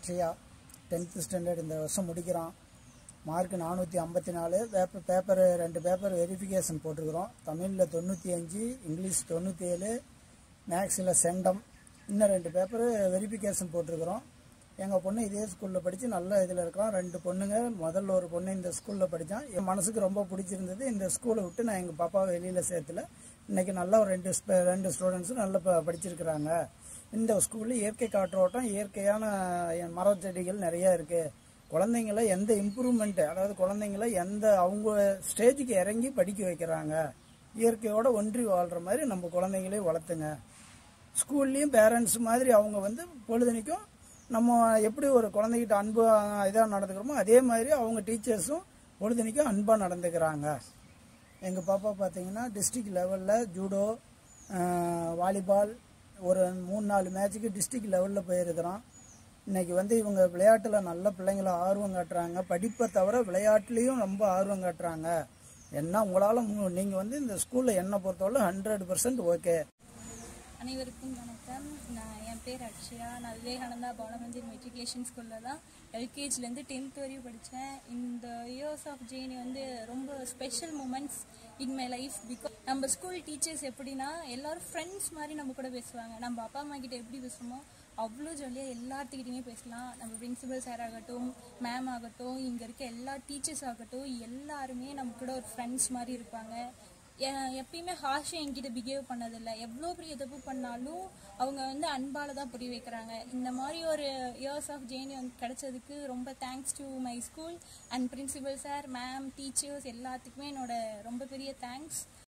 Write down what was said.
Akshaya 10th standard இந்த வருஷம் முடிக்கிறான். மார்க் 454. பேப்பர் 2 பேப்பர் வெரிஃபிகேஷன் போட்டிருக்கிறோம். தமிழில் 95, இங்கிலீஷ் 97, மேக்ஸில் செண்டம். இன்னும் 2 பேப்பர் வெரிஃபிகேஷன் போட்டிருக்கிறோம். எங்கள் பொண்ணு இதே ஸ்கூலில் படித்து நல்ல இதில் இருக்கிறோம். 2 பொண்ணுங்க. முதல்ல ஒரு பொண்ணு இந்த ஸ்கூலில் படித்தான். என் மனசுக்கு ரொம்ப பிடிச்சிருந்தது. இந்த ஸ்கூலை விட்டு நான் எங்கள் பாப்பாவை வெளியில் சேர்த்துல. இன்றைக்கி நல்லா ஒரு 2 ஸ்டூடெண்ட்ஸும் நல்லா படிச்சிருக்கிறாங்க. இந்த ஸ்கூலில் இயற்கை காற்றோட்டம், இயற்கையான மர செடிகள் நிறையா இருக்குது. குழந்தைங்கள எந்த இம்ப்ரூவ்மெண்ட்டு, அதாவது குழந்தைங்கள எந்த அவங்க ஸ்டேஜுக்கு இறங்கி படிக்க வைக்கிறாங்க. இயற்கையோடு ஒன்றி வாழ்கிற மாதிரி நம்ம குழந்தைங்களையும் வளர்த்துங்க. ஸ்கூல்லேயும் பேரண்ட்ஸ் மாதிரி அவங்க பொழுதுனைக்கும் நம்ம எப்படி ஒரு குழந்தைகிட்ட அன்பு இதாக நடந்துக்கிறோமோ அதே மாதிரி அவங்க டீச்சர்ஸும் பொழுதுனைக்கும் அன்பாக நடந்துக்கிறாங்க. எங்கள் பாப்பா பார்த்தீங்கன்னா டிஸ்ட்ரிக்ட் லெவலில் ஜூடோ, வாலிபால் ஒரு 3-4 மேட்சுக்கு டிஸ்ட்ரிக்ட் லெவலில் போயிருக்கிறான். இன்றைக்கி இவங்க விளையாட்டில் நல்ல பிள்ளைங்களை ஆர்வம் காட்டுறாங்க. படிப்பை தவிர விளையாட்டுலேயும் ரொம்ப ஆர்வம் காட்டுறாங்க. என்ன உங்களால் நீங்கள் இந்த ஸ்கூலில் என்னை பொறுத்தவரை 100% ஓகே. அனைவருக்கும் வணக்கம். என் பேர் அக்ஷயா. நான் விவேகானந்தா பவனமஞ்சள் மெட்ரிகுலேஷன் ஸ்கூலில் தான் எல்கேஜிலேருந்து 10th வரையும் படித்தேன். இந்த இயர்ஸ் ஆஃப் ஜேர்னி ரொம்ப special moments in my life. Because நம்ம ஸ்கூல் டீச்சர்ஸ் எப்படின்னா எல்லாரும் ஃப்ரெண்ட்ஸ் மாதிரி நம்ம கூட பேசுவாங்க. நம்ம அப்பா அம்மா கிட்ட எப்படி பேசுவோமோ அவ்வளோ ஜாலியாக எல்லாத்துக்கிட்டையுமே பேசலாம். நம்ம பிரின்சிபல் சார் ஆகட்டும், மேம் ஆகட்டும், இங்கே இருக்க எல்லா டீச்சர்ஸ் ஆகட்டும், எல்லாருமே நம்ம கூட ஒரு ஃப்ரெண்ட்ஸ் மாதிரி இருப்பாங்க. எப்பயுமே ஹாஷாக என்கிட்ட பிஹேவ் பண்ணதில்லை. எவ்வளோ பெரிய தப்பு பண்ணாலும் அவங்க அன்பால் தான் புரிய வைக்கிறாங்க. இந்த மாதிரி ஒரு இயர்ஸ் ஆஃப் ஜேர்னி கிடைச்சதுக்கு ரொம்ப thanks to my school and principal sir, ma'am, teachers எல்லாத்துக்குமே என்னோட ரொம்ப பெரிய தேங்க்ஸ்.